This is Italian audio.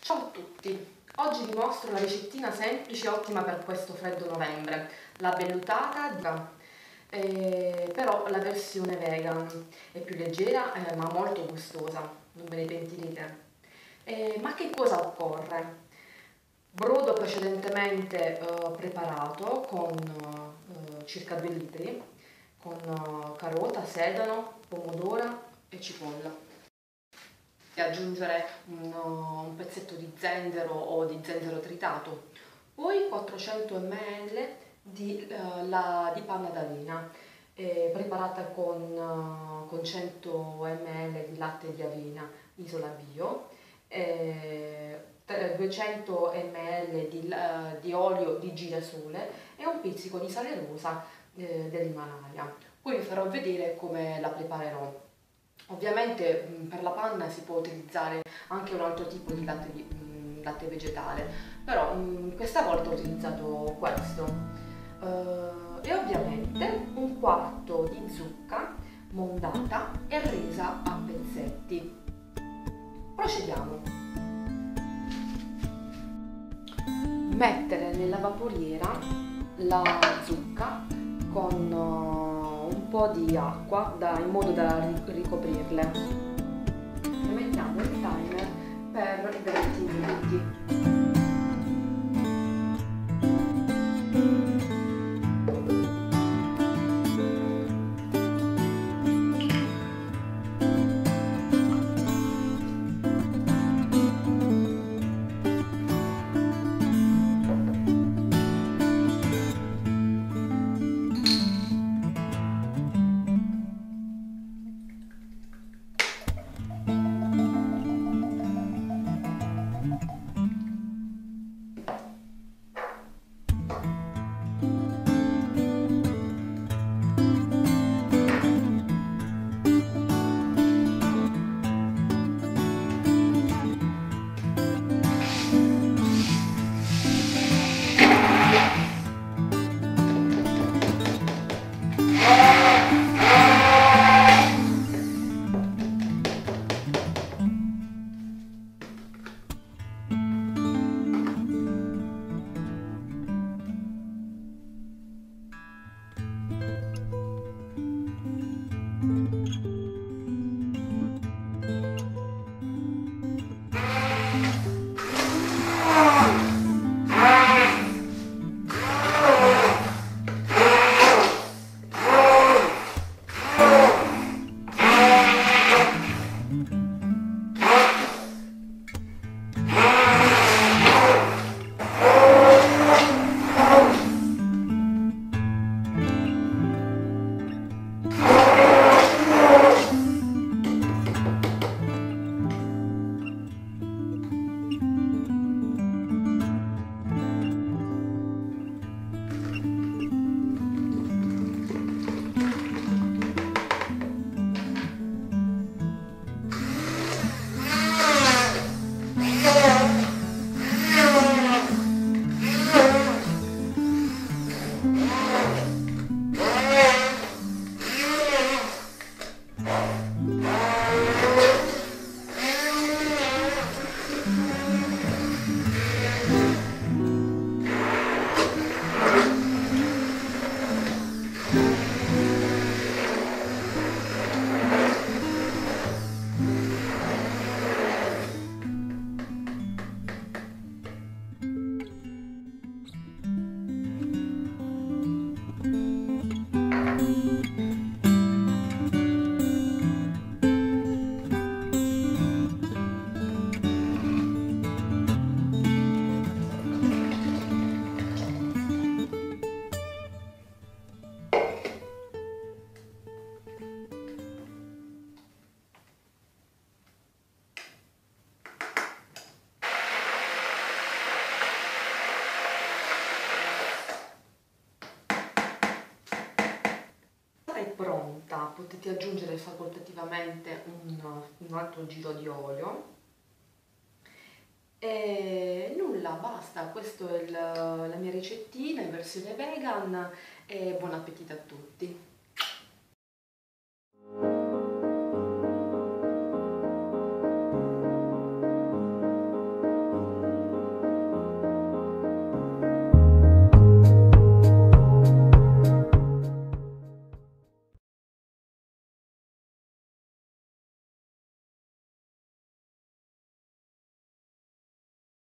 Ciao a tutti! Oggi vi mostro una ricettina semplice e ottima per questo freddo novembre, la vellutata però la versione vegan è più leggera ma molto gustosa, non ve ne pentirete. Ma che cosa occorre? Brodo precedentemente preparato con circa 2 litri, con carota, sedano, pomodoro e cipolla. Aggiungere un pezzetto di zenzero o di zenzero tritato, poi 400 ml di panna d'avena preparata con 100 ml di latte di avena Isola Bio, 200 ml di olio di girasole e un pizzico di sale rosa dell'Himalaya. Poi vi farò vedere come la preparerò. Ovviamente per la panna si può utilizzare anche un altro tipo di latte vegetale, però questa volta ho utilizzato questo. E ovviamente un quarto di zucca mondata e resa a pezzetti. Procediamo. Mettere nella vaporiera la zucca con un po' di acqua in modo da ricoprirle e mettiamo il timer per 20 minuti. È pronta, potete aggiungere facoltativamente un altro giro di olio e nulla, basta, questa è la mia ricettina in versione vegan e buon appetito a tutti!